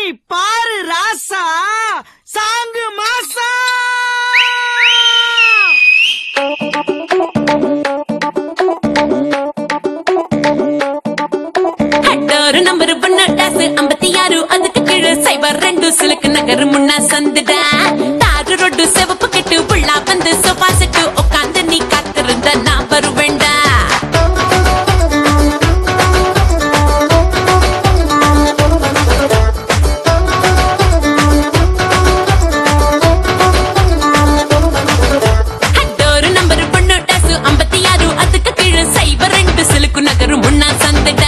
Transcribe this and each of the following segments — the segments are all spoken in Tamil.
பாரு ராசா சாங்கு மாசா. ஒரு நம்பர் பண்ண டாஸ் 56 அதுக்கு கீழே சைபர் 2 சிலுக்கு நகர் முன்னா சந்துடா. தாரு ரொட்டு செவப்பு கெட்டு புள்ளா வந்து சோஃபா செட்டு உட்காந்து நீ காத்திருந்த நான் வருவேண்டா. ஒரு நம்பர் பண்ண டாஸ் 56 அதுக்கு கீழே சைபர் 2 சிலுக்கு நகர் முன்னா சந்துடா.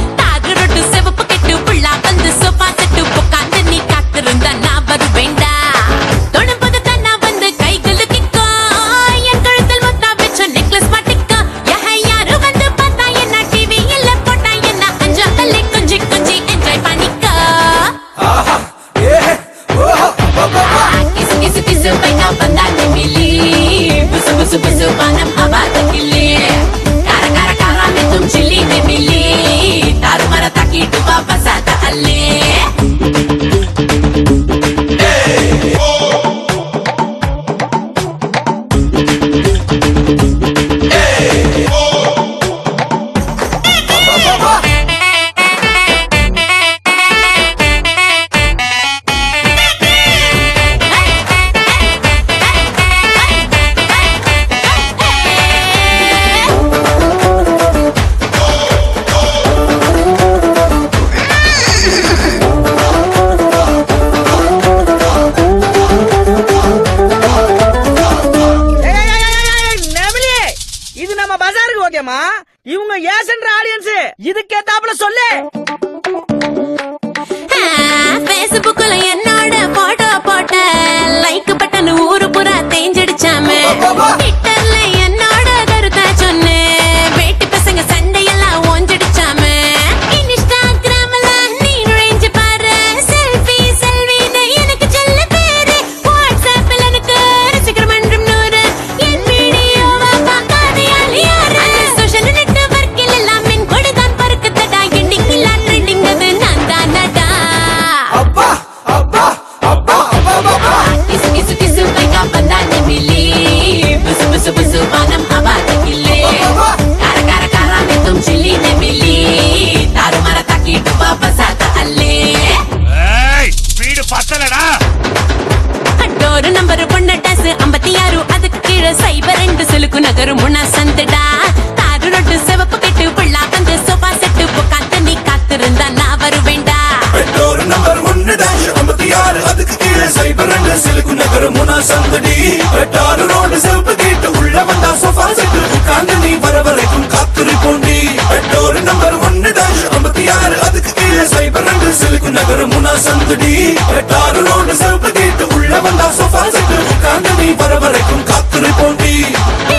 இவங்க ஏசன்ற ஆடியன்ஸ் இதுக்கேத்தாப்புல சொல்லு. பேஸ்புக்ல என்னோட போட்டோ போட்ட லைக் பட்டன் ஊரு புறா தேஞ்சிடுச்சாமே. ட்விட்டர்ல என்னோட கருத்தா சொன்னே வேட்டி பசங்க சண்டையெல்லாம் ஓஞ்சிடுச்சாமே. இன்ஸ்டாகிராம்ல நீ நுழைஞ்சு பாரு செல்ஃபி செல்வின்னு எனக்கு சொல்ல பேரு. வாட்ஸ்அப்ல எனக்கு ரசிகர் மன்றம் 100 என் வீடியோவை பார்க்காத யாரு யாரு. சோஷியல் நெட்வொர்க்கில் எல்லாம் என் கொடுதான் பறக்குதடா. எண்டிங் இல்ல ட்ரெண்டிங் அது நான் தானடா. அப்பா அப்பா அப்பா அப்பா கிசு கிசு கிசு பைக்கா பந்தானே மிலி புசு புசு புசு வானம் ஆவாத கில்லே. கார கார காரா மே தும் சில்லி ने मिली தாரு மர தாக்கி டுபா பசாத அல்லே. ஏய் ஸ்பீடு பத்தலடா. ஒரு நம்பர் பொண்ண டாஸ் 56 அதுக்கு கீழே சைபர் 2 சிலுக்கு நகர் முன்னா சந்துடா. தாரு ரொட்டு செவப்பு கெட்டு புள்ளா வந்து சோஃபா செட்டு உட்காந்து நீ காத்திருந்தா நான் வருவேண்டா. ஒரு நம்பர் 1 டாஷ் 56 அதுக்கு கீழே சைபர் 2 சிலுக்கு நகர் முன்னா சந்தடி. வெட்டாறு ரோடு செவப்பு கேட்டு உள்ள வந்தா சோஃபா செட்டு உட்கார்ந்து நீ வர வரைக்கும் காத்திருப்போண்டி. ஒரு நம்பர் 1 டாஷ் 56 அதுக்கு கீழே சைபர் 2 சிலுக்கு நகர் முன்னா சந்தடி. வெட்டாறு ரோடு செவப்பு கேட்டு உள்ள வந்தா சோஃபா செட்டு உட்கார்ந்து நீ வர வரைக்கும் காத்திருப்போண்டி.